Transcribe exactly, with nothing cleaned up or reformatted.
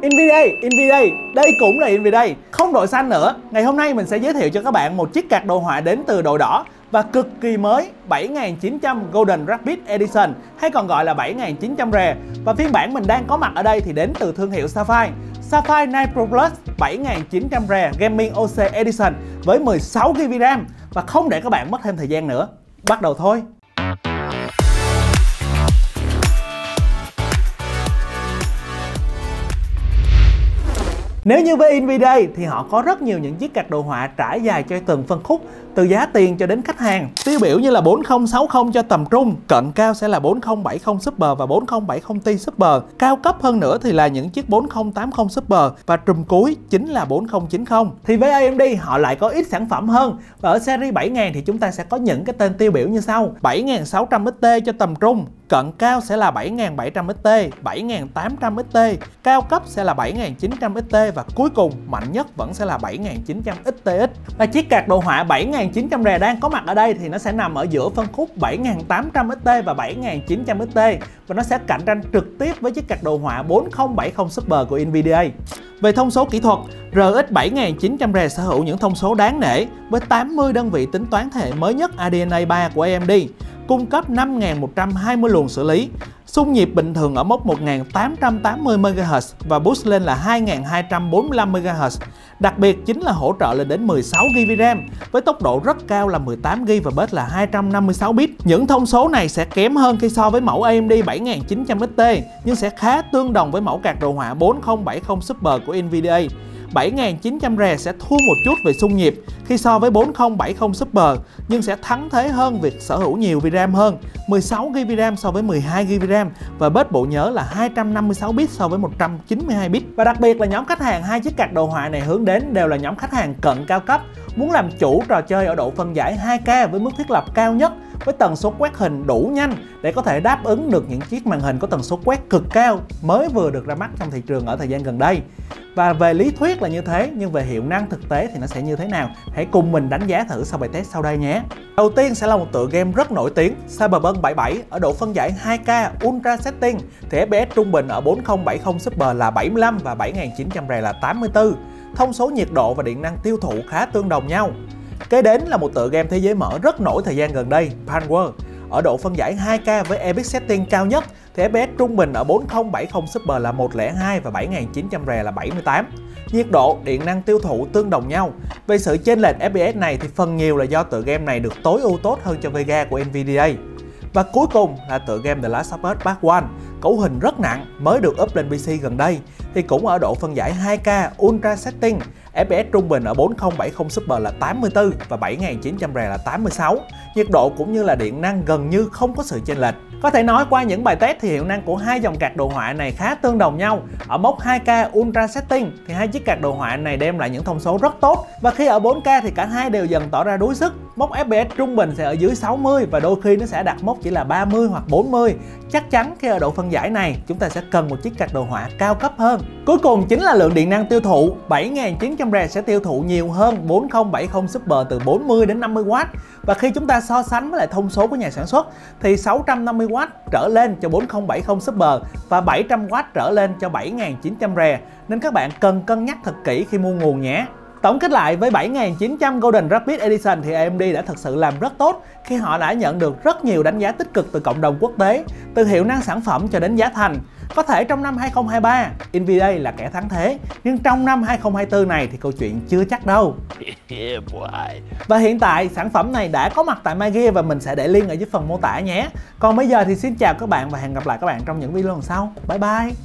Nvidia, Nvidia, đây cũng là Nvidia, không đội xanh nữa. Ngày hôm nay mình sẽ giới thiệu cho các bạn một chiếc card đồ họa đến từ đội đỏ và cực kỳ mới, bảy nghìn chín trăm Golden Rapid Edition hay còn gọi là bảy nghìn chín trăm Rare. Và phiên bản mình đang có mặt ở đây thì đến từ thương hiệu Sapphire. Sapphire Nitro Plus bảy nghìn chín trăm Rare Gaming ô xê Edition với mười sáu gi-ga-bai RAM. Và không để các bạn mất thêm thời gian nữa, bắt đầu thôi. Nếu như với Nvidia thì họ có rất nhiều những chiếc card đồ họa trải dài cho từng phân khúc, từ giá tiền cho đến khách hàng. Tiêu biểu như là bốn không sáu không cho tầm trung, cận cao sẽ là bốn không bảy không Super và bốn không bảy không Ti Super. Cao cấp hơn nữa thì là những chiếc bốn không tám không Super và trùm cuối chính là bốn không chín không. Thì với a em đê họ lại có ít sản phẩm hơn. Và ở series bảy nghìn thì chúng ta sẽ có những cái tên tiêu biểu như sau: bảy nghìn sáu trăm ích tê cho tầm trung, cận cao sẽ là bảy nghìn bảy trăm ích tê, bảy nghìn tám trăm ích tê, cao cấp sẽ là bảy nghìn chín trăm ích tê và cuối cùng mạnh nhất vẫn sẽ là bảy nghìn chín trăm ích tê ích. Và chiếc card đồ họa bảy nghìn chín trăm Rare đang có mặt ở đây thì nó sẽ nằm ở giữa phân khúc bảy nghìn tám trăm ích tê và bảy nghìn chín trăm ích tê và nó sẽ cạnh tranh trực tiếp với chiếc card đồ họa bốn không bảy không Super của Nvidia. Về thông số kỹ thuật, rờ ích bảy nghìn chín trăm Rare sở hữu những thông số đáng nể với tám mươi đơn vị tính toán thế hệ mới nhất a đê en a ba của a em đê, cung cấp năm nghìn một trăm hai mươi luồng xử lý, xung nhịp bình thường ở mốc một nghìn tám trăm tám mươi mê ga héc và boost lên là hai nghìn hai trăm bốn mươi lăm mê ga héc. Đặc biệt chính là hỗ trợ lên đến mười sáu gi-ga-bai RAM với tốc độ rất cao là mười tám gi-ga-bai và bus là hai trăm năm mươi sáu bit. Những thông số này sẽ kém hơn khi so với mẫu a em đê bảy nghìn chín trăm ích tê nhưng sẽ khá tương đồng với mẫu card đồ họa bốn không bảy không Super của Nvidia. bảy nghìn chín trăm Rare sẽ thua một chút về xung nhịp khi so với bốn không bảy không Super nhưng sẽ thắng thế hơn việc sở hữu nhiều vi ram hơn, mười sáu gi-ga-bai RAM so với mười hai gi-ga-bai RAM và bus bộ nhớ là hai trăm năm mươi sáu bit so với một trăm chín mươi hai bit. Và đặc biệt là nhóm khách hàng hai chiếc card đồ họa này hướng đến đều là nhóm khách hàng cận cao cấp, muốn làm chủ trò chơi ở độ phân giải hai K với mức thiết lập cao nhất, với tần số quét hình đủ nhanh để có thể đáp ứng được những chiếc màn hình có tần số quét cực cao mới vừa được ra mắt trong thị trường ở thời gian gần đây. Và về lý thuyết là như thế, nhưng về hiệu năng thực tế thì nó sẽ như thế nào? Hãy cùng mình đánh giá thử sau bài test sau đây nhé. Đầu tiên sẽ là một tựa game rất nổi tiếng, Cyberpunk bảy mươi bảy ở độ phân giải hai K Ultra Setting thì ép pê ét trung bình ở bốn không bảy không Super là bảy mươi lăm và bảy nghìn chín trăm Rare là tám mươi tư. Thông số nhiệt độ và điện năng tiêu thụ khá tương đồng nhau. Kế đến là một tựa game thế giới mở rất nổi thời gian gần đây, Palworld. Ở độ phân giải hai K với Epic Setting cao nhất thì ép pê ét trung bình ở bốn không bảy không Super là một không hai và bảy nghìn chín trăm Rare là bảy mươi tám. Nhiệt độ, điện năng tiêu thụ tương đồng nhau. Về sự chênh lệch ép pê ét này thì phần nhiều là do tựa game này được tối ưu tốt hơn cho Vega của Nvidia. Và cuối cùng là tựa game The Last of Us Part một, cấu hình rất nặng, mới được up lên pê xê gần đây thì cũng ở độ phân giải hai K Ultra Setting, ép pê ét trung bình ở bốn không bảy không Super là tám mươi tư và bảy nghìn chín trăm Rare là tám mươi sáu. Nhiệt độ cũng như là điện năng gần như không có sự chênh lệch. Có thể nói qua những bài test thì hiệu năng của hai dòng card đồ họa này khá tương đồng nhau. Ở mốc hai K Ultra Setting thì hai chiếc card đồ họa này đem lại những thông số rất tốt, và khi ở bốn K thì cả hai đều dần tỏ ra đuối sức. Mốc ép pê ét trung bình sẽ ở dưới sáu mươi và đôi khi nó sẽ đặt mốc chỉ là ba mươi hoặc bốn mươi. Chắc chắn khi ở độ phân giải này chúng ta sẽ cần một chiếc card đồ họa cao cấp hơn. Cuối cùng chính là lượng điện năng tiêu thụ. bảy nghìn chín trăm Rare sẽ tiêu thụ nhiều hơn bốn không bảy không Super từ bốn mươi đến năm mươi oát. Và khi chúng ta so sánh với lại thông số của nhà sản xuất thì sáu trăm năm mươi oát trở lên cho bốn không bảy không Super và bảy trăm oát trở lên cho bảy nghìn chín trăm Rare, nên các bạn cần cân nhắc thật kỹ khi mua nguồn nhé. Tổng kết lại, với bảy nghìn chín trăm Golden Rapid Edition thì a em đê đã thực sự làm rất tốt khi họ đã nhận được rất nhiều đánh giá tích cực từ cộng đồng quốc tế, từ hiệu năng sản phẩm cho đến giá thành. Có thể trong năm hai không hai ba, Nvidia là kẻ thắng thế, nhưng trong năm hai không hai tư này thì câu chuyện chưa chắc đâu. Và hiện tại sản phẩm này đã có mặt tại MyGear và mình sẽ để link ở dưới phần mô tả nhé. Còn bây giờ thì xin chào các bạn và hẹn gặp lại các bạn trong những video lần sau. Bye bye!